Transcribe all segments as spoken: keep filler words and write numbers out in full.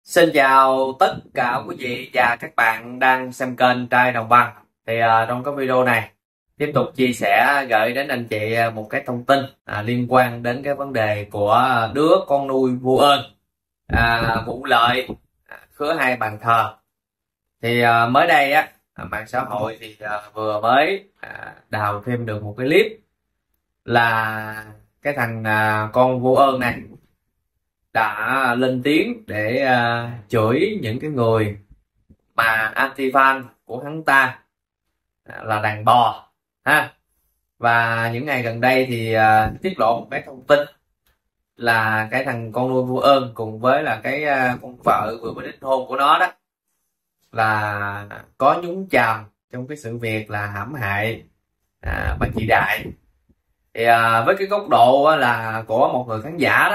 Xin chào tất cả quý vị và các bạn đang xem kênh Trai Đồng Văn. Thì uh, trong cái video này tiếp tục chia sẻ gửi đến anh chị một cái thông tin à, liên quan đến cái vấn đề của đứa con nuôi vô ơn, à, Vụ Lợi, à, khứa hai bàn thờ. Thì uh, mới đây á, mạng xã hội thì uh, vừa mới uh, đào thêm được một cái clip là cái thằng uh, con vô ơn này đã lên tiếng để uh, chửi những cái người mà anti fan của hắn ta là đàn bò ha. Và những ngày gần đây thì uh, tiết lộ một cái thông tin là cái thằng con nuôi vô ơn cùng với là cái uh, con vợ vừa mới đính hôn của nó đó là có nhúng chàm trong cái sự việc là hãm hại à, bà chị Đại. Thì uh, với cái góc độ là của một người khán giả đó,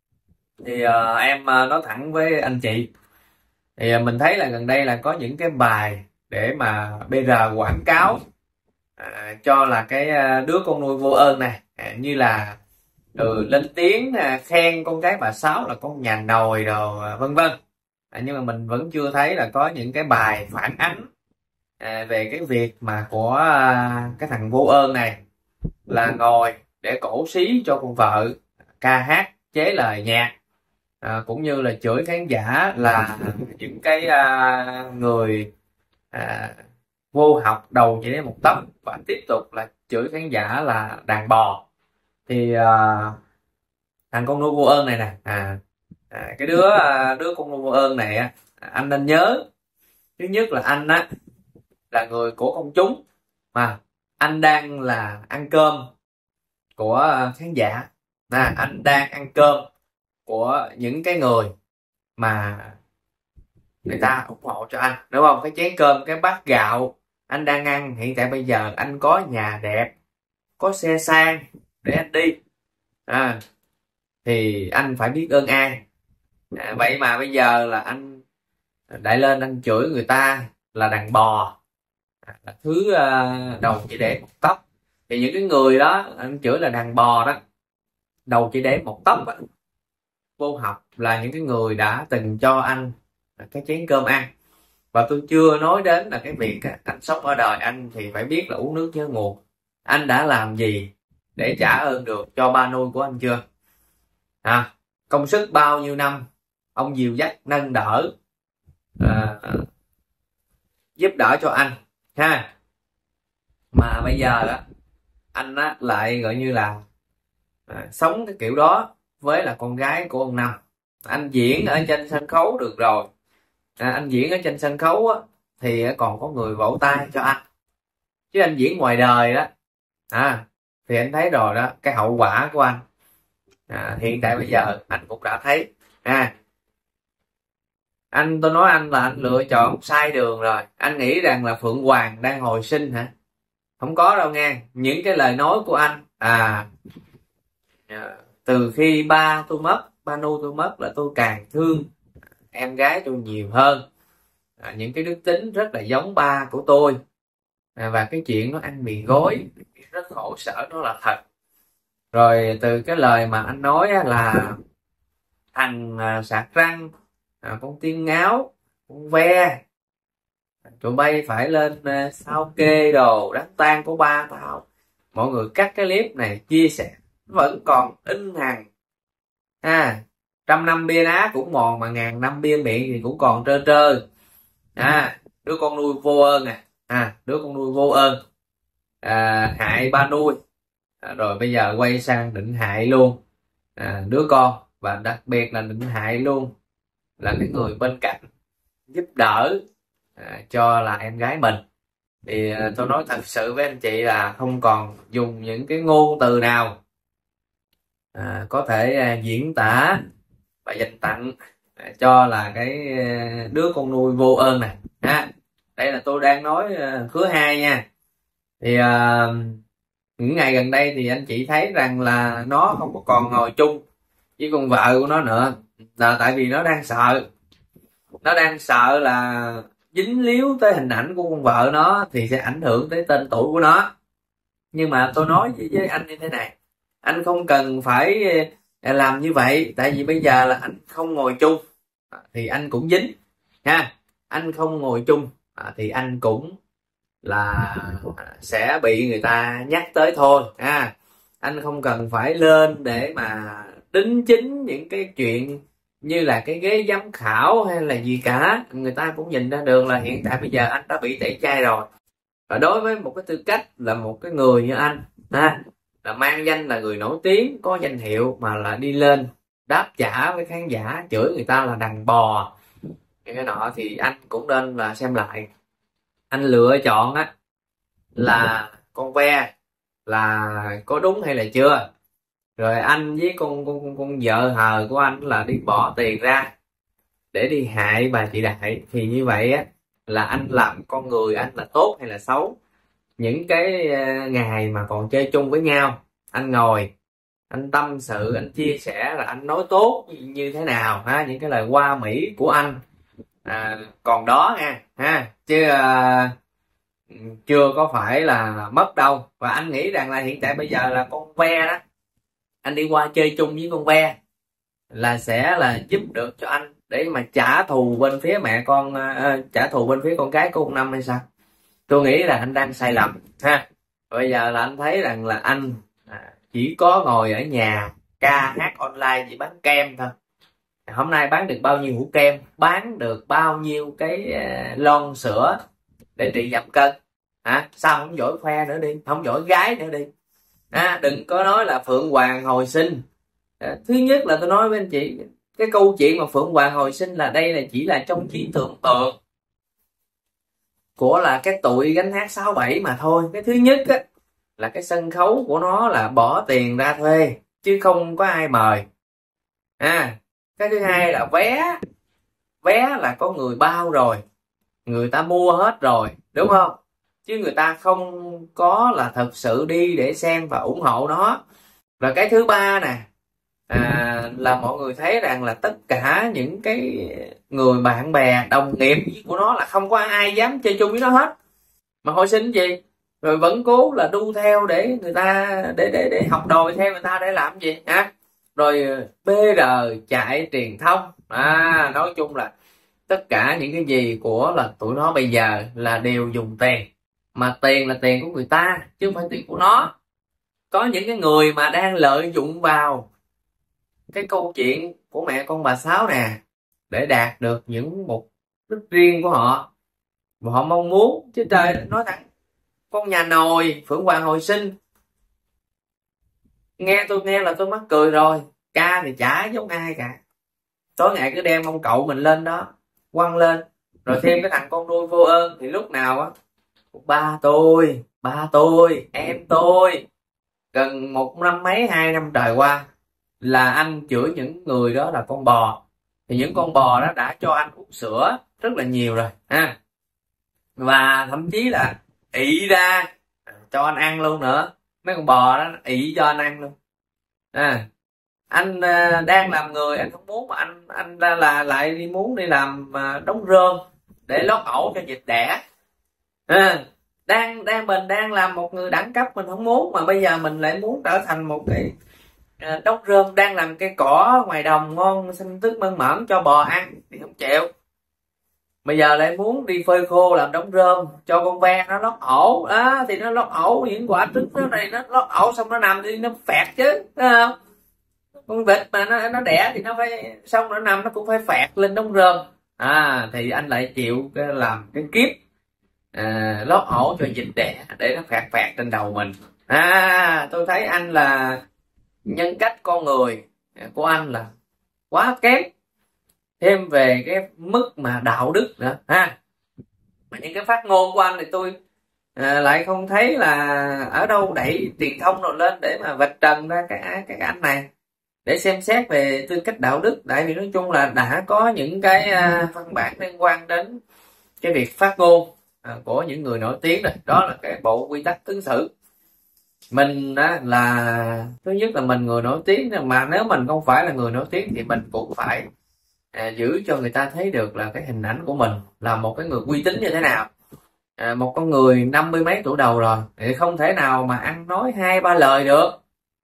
thì uh, em uh, nói thẳng với anh chị, thì uh, mình thấy là gần đây là có những cái bài để mà bê rờ quảng cáo uh, cho là cái uh, đứa con nuôi vô ơn này, uh, như là ừ, lên tiếng uh, khen con gái bà Sáu là con nhà nồi đồ uh, vân vân. uh, nhưng mà mình vẫn chưa thấy là có những cái bài phản ánh uh, về cái việc mà của uh, cái thằng vô ơn này là ngồi để cổ xí cho con vợ ca hát chế lời nhạc, à, cũng như là chửi khán giả là những cái à, người à, vô học đầu chỉ đến một tấc, và tiếp tục là chửi khán giả là đàn bò. Thì à, thằng con nuôi vô ơn này nè, à, à, cái đứa à, đứa con nuôi vô ơn này á, anh nên nhớ thứ nhất là anh á là người của công chúng, mà anh đang là ăn cơm của khán giả, à, anh đang ăn cơm của những cái người mà người ta ủng hộ cho anh, đúng không? Cái chén cơm, cái bát gạo anh đang ăn hiện tại bây giờ, anh có nhà đẹp, có xe sang để anh đi, à, thì anh phải biết ơn ai. À, vậy mà bây giờ là anh đại lên anh chửi người ta là đàn bò, là thứ uh, đầu chỉ để một tóc. Thì những cái người đó anh chửi là đàn bò đó, đầu chỉ để một tóc đó, vô học, là những cái người đã từng cho anh cái chén cơm ăn. Và tôi chưa nói đến là cái việc anh sống ở đời anh thì phải biết là uống nước nhớ nguồn. Anh đã làm gì để trả ơn được cho ba nuôi của anh chưa? À, công sức bao nhiêu năm ông dìu dắt nâng đỡ, à, giúp đỡ cho anh ha, mà bây giờ á anh á lại gọi như là à, sống cái kiểu đó với là con gái của ông Năm. Anh diễn ở trên sân khấu được rồi, à, anh diễn ở trên sân khấu á, thì còn có người vỗ tay cho anh, chứ anh diễn ngoài đời đó, à, thì anh thấy rồi đó, cái hậu quả của anh à, hiện tại bây giờ anh cũng đã thấy. À, anh tôi nói anh là anh lựa chọn sai đường rồi. Anh nghĩ rằng là Phượng Hoàng đang hồi sinh hả? Không có đâu nghe. Những cái lời nói của anh à, từ khi ba tôi mất, ba nuôi tôi mất là tôi càng thương em gái tôi nhiều hơn. À, những cái đức tính rất là giống ba của tôi, à, và cái chuyện nó ăn mì gói rất khổ sở nó là thật. Rồi từ cái lời mà anh nói là thằng à, sạc răng, à, con tiên ngáo, con ve, tụi bay phải lên à, sao kê đồ đám tang của ba tao. Mọi người cắt cái clip này chia sẻ vẫn còn in hằn. À, trăm năm bia đá cũng mòn, mà ngàn năm bia miệng thì cũng còn trơ trơ. À, đứa con nuôi vô ơn nè, à, đứa con nuôi vô ơn à, hại ba nuôi, à, rồi bây giờ quay sang định hại luôn à, đứa con, và đặc biệt là định hại luôn là cái người bên cạnh giúp đỡ à, cho là em gái mình. Thì à, tôi nói thật sự với anh chị là không còn dùng những cái ngôn từ nào à, có thể à, diễn tả và dành tặng à, cho là cái à, đứa con nuôi vô ơn này ha. Đây là tôi đang nói à, khứa hai nha. Thì à, những ngày gần đây thì anh chị thấy rằng là nó không có còn ngồi chung với con vợ của nó nữa, là tại vì nó đang sợ, nó đang sợ là dính líu tới hình ảnh của con vợ nó thì sẽ ảnh hưởng tới tên tuổi của nó. Nhưng mà tôi nói với anh như thế này, anh không cần phải làm như vậy, tại vì bây giờ là anh không ngồi chung, thì anh cũng dính ha. Anh không ngồi chung thì anh cũng là sẽ bị người ta nhắc tới thôi ha. Anh không cần phải lên để mà đính chính những cái chuyện như là cái ghế giám khảo hay là gì cả, người ta cũng nhìn ra được là hiện tại bây giờ anh đã bị tẩy chay rồi. Và đối với một cái tư cách là một cái người như anh ha, là mang danh là người nổi tiếng, có danh hiệu, mà là đi lên đáp trả với khán giả, chửi người ta là đàn bò cái nọ, thì anh cũng nên là xem lại anh lựa chọn á là con ve là có đúng hay là chưa. Rồi anh với con con con, con vợ hờ của anh là đi bỏ tiền ra để đi hại bà chị Đại, thì như vậy á là anh làm con người anh là tốt hay là xấu. Những cái ngày mà còn chơi chung với nhau, anh ngồi anh tâm sự, anh chia sẻ là anh nói tốt như thế nào ha, những cái lời hoa mỹ của anh à, còn đó nha ha, chứ à, chưa có phải là mất đâu. Và anh nghĩ rằng là hiện tại bây giờ là con ve đó, anh đi qua chơi chung với con ve là sẽ là giúp được cho anh để mà trả thù bên phía mẹ con, uh, trả thù bên phía con gái của ông Năm hay sao. Tôi nghĩ là anh đang sai lầm ha. Bây giờ là anh thấy rằng là anh à, chỉ có ngồi ở nhà ca hát online chỉ bán kem thôi. Hôm nay bán được bao nhiêu hũ kem, bán được bao nhiêu cái uh, lon sữa để trị giảm cân hả? Sao không giỏi khoe nữa đi, không giỏi gái nữa đi à, đừng có nói là Phượng Hoàng hồi sinh. À, thứ nhất là tôi nói với anh chị, cái câu chuyện mà Phượng Hoàng hồi sinh là đây là chỉ là trong trí tưởng tượng của là cái tụi gánh hát sáu bảy mà thôi. Cái thứ nhất á, là cái sân khấu của nó là bỏ tiền ra thuê chứ không có ai mời à. Cái thứ hai là vé vé là có người bao rồi, người ta mua hết rồi đúng không, chứ người ta không có là thật sự đi để xem và ủng hộ nó. Và cái thứ ba nè à, là mọi người thấy rằng là tất cả những cái người bạn bè đồng nghiệp của nó là không có ai dám chơi chung với nó hết, mà hồi sinh gì rồi vẫn cố là đu theo để người ta để để để học đòi theo người ta để làm gì hả à? Rồi bê rờ chạy truyền thông à, nói chung là tất cả những cái gì của là tụi nó bây giờ là đều dùng tiền, mà tiền là tiền của người ta chứ không phải tiền của nó. Có những cái người mà đang lợi dụng vào cái câu chuyện của mẹ con bà Sáu nè để đạt được những mục đích riêng của họ mà họ mong muốn. Chứ trời, nói thẳng, con nhà nồi Phượng Hoàng hồi sinh, nghe tôi nghe là tôi mắc cười rồi. Ca thì chả giống ai cả, tối ngày cứ đem ông cậu mình lên đó quăng lên, rồi thêm cái thằng con nuôi vô ơn thì lúc nào á ba tôi ba tôi em tôi. Gần một năm mấy hai năm trời qua là anh chửi những người đó là con bò, thì những con bò đó đã cho anh uống sữa rất là nhiều rồi ha, và thậm chí là ị ra cho anh ăn luôn nữa. Mấy con bò đó ị cho anh ăn luôn à. Anh uh, đang làm người anh không muốn, mà anh anh là, là lại đi muốn đi làm uh, đóng rơm để lót ổ cho vịt đẻ à. đang đang mình đang làm một người đẳng cấp mình không muốn, mà bây giờ mình lại muốn trở thành một cái uh, đóng rơm, đang làm cây cỏ ngoài đồng ngon xanh tươi mơn mởn cho bò ăn thì không chịu. Bây giờ lại muốn đi phơi khô làm đóng rơm cho con ve nó lót ổ đó, thì nó lót ổ những quả trứng nó này, nó lót ổ xong nó nằm đi nó phẹt chứ, thấy không? Con vịt mà nó nó đẻ thì nó phải xong nó nằm nó cũng phải phẹt lên đống rơm à, thì anh lại chịu cái làm cái kiếp à, lót ổ cho vịt đẻ để nó phẹt phẹt trên đầu mình à. Tôi thấy anh là nhân cách con người của anh là quá kém, thêm về cái mức mà đạo đức nữa ha. Mà những cái phát ngôn của anh thì tôi à, lại không thấy là ở đâu đẩy truyền thông rồi lên để mà vạch trần ra cái cái, cái anh này để xem xét về tư cách đạo đức. Tại vì nói chung là đã có những cái uh, văn bản liên quan đến cái việc phát ngôn uh, của những người nổi tiếng rồi, đó là cái bộ quy tắc ứng xử. Mình uh, là thứ nhất là mình người nổi tiếng, mà nếu mình không phải là người nổi tiếng thì mình cũng phải uh, giữ cho người ta thấy được là cái hình ảnh của mình là một cái người uy tín như thế nào. Uh, một con người năm mươi mấy tuổi đầu rồi thì không thể nào mà ăn nói hai ba lời được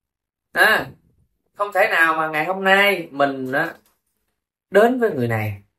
à. Không thể nào mà ngày hôm nay mình á, đến với người này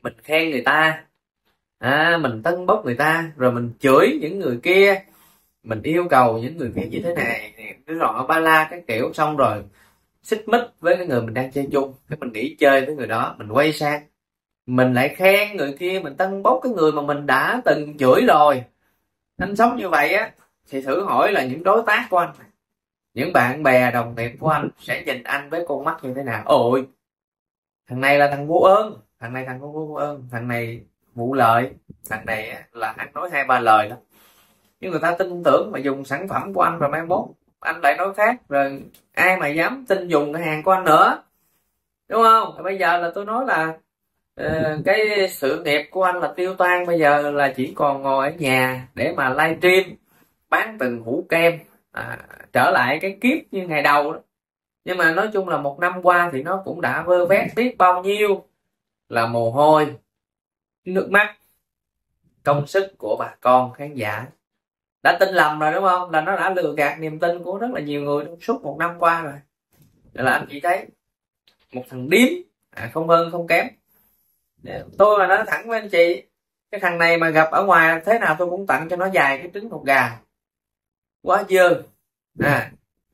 mình khen người ta, à, mình tâng bốc người ta, rồi mình chửi những người kia, mình yêu cầu những người kia như thế này, cứ rõ ba la cái kiểu, xong rồi xích mích với cái người mình đang chơi chung, cái mình nghỉ chơi với người đó, mình quay sang mình lại khen người kia, mình tâng bốc cái người mà mình đã từng chửi rồi. Anh sống như vậy á thì thử hỏi là những đối tác của anh, những bạn bè đồng nghiệp của anh sẽ nhìn anh với con mắt như thế nào? Ôi, thằng này là thằng vô ơn, thằng này thằng vô ơn, thằng này vụ lợi, thằng này là ăn nói hai ba lời lắm. Nhưng người ta tin tưởng mà dùng sản phẩm của anh, rồi mai mốt anh lại nói khác, rồi ai mà dám tin dùng cái hàng của anh nữa, đúng không? Bây giờ là tôi nói là uh, cái sự nghiệp của anh là tiêu tan, bây giờ là chỉ còn ngồi ở nhà để mà livestream bán từng hũ kem, à, trở lại cái kiếp như ngày đầu đó. Nhưng mà nói chung là một năm qua thì nó cũng đã vơ vét biết bao nhiêu là mồ hôi, nước mắt, công sức của bà con khán giả. Đã tin lầm rồi đúng không? Là nó đã lừa gạt niềm tin của rất là nhiều người trong suốt một năm qua rồi. Nên là anh chỉ thấy một thằng điếm, à, không hơn không kém. Tôi mà nói thẳng với anh chị, cái thằng này mà gặp ở ngoài thế nào tôi cũng tặng cho nó dài cái trứng hột gà. Quá dơ. À,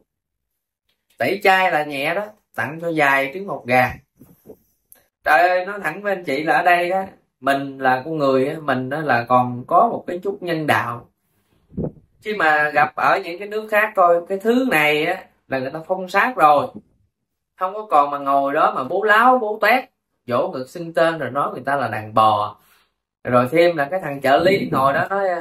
tẩy chai là nhẹ đó, tặng cho dài trứng hột gà. Trời ơi, nói thẳng với anh chị là ở đây đó, mình là con người, mình đó là còn có một cái chút nhân đạo. Chứ mà gặp ở những cái nước khác coi cái thứ này á là người ta phong sát rồi, không có còn mà ngồi đó mà bố láo bố tét, vỗ ngực xưng tên rồi nói người ta là đàn bò. Rồi thêm là cái thằng trợ lý ngồi đó nói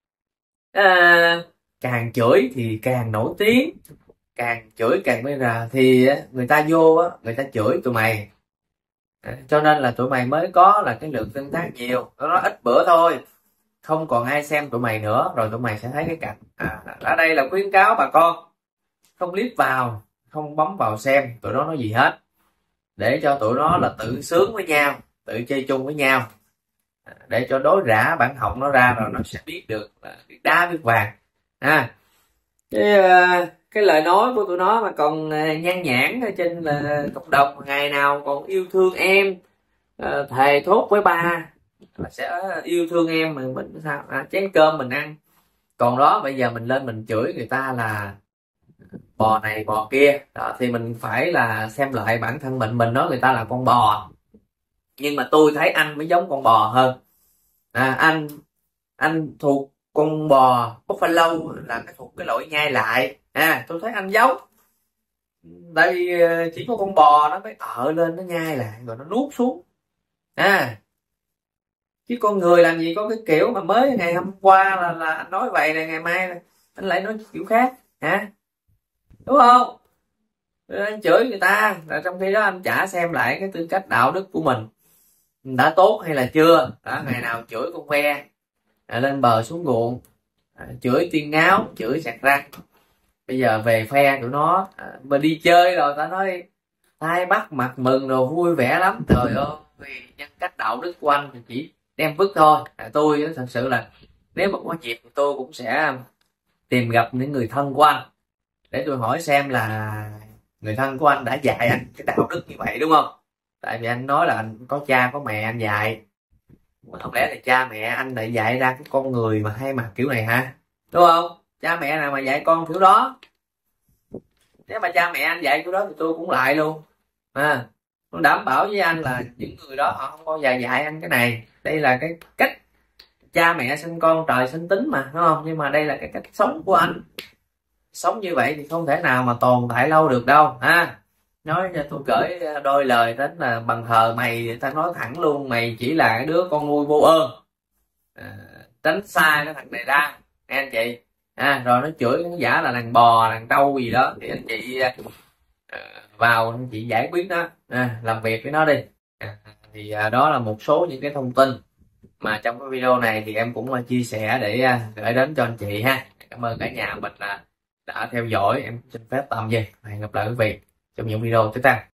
à, càng chửi thì càng nổi tiếng, càng chửi càng bây giờ thì người ta vô á, người ta chửi tụi mày, cho nên là tụi mày mới có là cái lượng tương tác nhiều. Nó nói ít bữa thôi, không còn ai xem tụi mày nữa, rồi tụi mày sẽ thấy cái cảnh. À, ở đây là khuyến cáo bà con không click vào, không bấm vào xem tụi nó nói gì hết, để cho tụi nó là tự sướng với nhau, tự chơi chung với nhau, để cho đối rã bản học nó ra, rồi nó sẽ biết được là biết đá biết vàng. À, cái, cái lời nói của tụi nó mà còn nhan nhản ở trên là cộng đồng, ngày nào còn yêu thương em, thề thốt với ba là sẽ yêu thương em, mà mình sao à, chén cơm mình ăn. Còn đó bây giờ mình lên mình chửi người ta là bò này bò kia đó, thì mình phải là xem lại bản thân mình. Mình nói người ta là con bò, nhưng mà tôi thấy anh mới giống con bò hơn. À, anh anh thuộc con bò buffalo, là cái thuộc cái loại nhai lại. À, tôi thấy anh giống, tại vì chỉ có con bò nó mới ở lên nó nhai lại rồi nó nuốt xuống. À, chứ con người làm gì có cái kiểu mà mới ngày hôm qua là là anh nói vậy này, ngày mai anh lại nói kiểu khác hả, đúng không? Rồi anh chửi người ta, là trong khi đó anh chả xem lại cái tư cách đạo đức của mình đã tốt hay là chưa đó. Ngày nào chửi con ve à, lên bờ xuống ruộng, à, chửi tiên ngáo, chửi sạc răng. Bây giờ về phe tụi nó, à, mà đi chơi rồi ta nói tay bắt mặt mừng rồi vui vẻ lắm. Trời ơi, nhân cách đạo đức của anh thì chỉ đem vứt thôi. À, tôi thật sự là nếu mà có dịp tôi cũng sẽ tìm gặp những người thân của anh để tôi hỏi xem là người thân của anh đã dạy anh cái đạo đức như vậy đúng không? Tại vì anh nói là anh có cha có mẹ anh dạy, mà không lẽ là cha mẹ anh lại dạy ra cái con người mà hay mặt kiểu này hả, đúng không? Cha mẹ nào mà dạy con kiểu đó? Nếu mà cha mẹ anh dạy kiểu đó thì tôi cũng lại luôn. À, tôi đảm bảo với anh là những người đó họ không bao giờ dạy anh cái này. Đây là cái cách cha mẹ sinh con trời sinh tính mà, đúng không? Nhưng mà đây là cái cách sống của anh. Sống như vậy thì không thể nào mà tồn tại lâu được đâu. À, nói cho tôi gửi đôi lời đến là bằng hờ mày, ta nói thẳng luôn, mày chỉ là cái đứa con nuôi vô ơn. À, tránh xa cái thằng này ra nghe anh chị. À, rồi nó chửi khán giả là đàn bò đàn trâu gì đó thì anh chị à, vào anh chị giải quyết nó, à, làm việc với nó đi. À, thì à, đó là một số những cái thông tin mà trong cái video này thì em cũng uh, chia sẻ để uh, gửi đến cho anh chị ha. Cảm ơn cả nhà mình uh, đã theo dõi. Em xin phép tạm dừng, hẹn gặp lại quý vị trong những video tiếp theo.